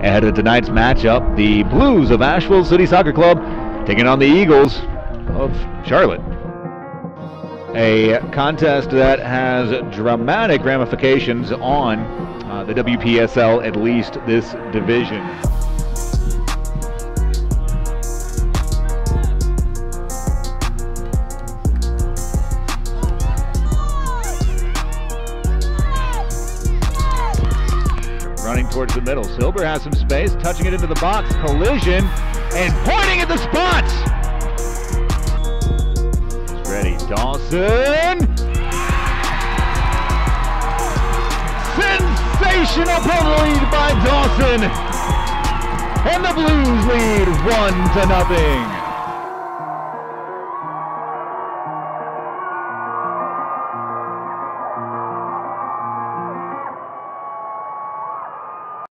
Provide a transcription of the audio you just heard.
Ahead of tonight's matchup, the Blues of Asheville City Soccer Club taking on the Eagles of Charlotte. A contest that has dramatic ramifications on the WPSL, at least this division. Running towards the middle. Silber has some space, touching it into the box. Collision and pointing at the spot. He's ready. Dawson. Sensational penalty by Dawson. And the Blues lead 1-0.